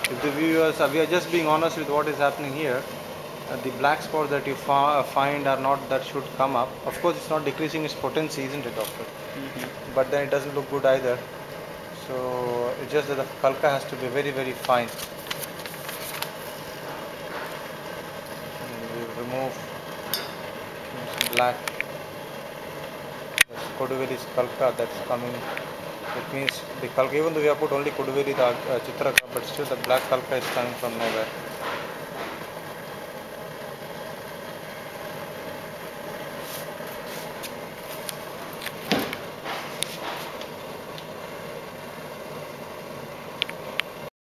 If the viewers, we are just being honest with what is happening here. The black spots that you find are not that should come up. Of course, it's not decreasing its potency, isn't it, doctor? But then it doesn't look good either. So it's just that the kalka has to be very, very fine. And we remove some black. That's Koduveli's kalka that's coming. It means the kalka, even though we have put only Koduveli, the Chitraka, but still the black kalka is coming from nowhere.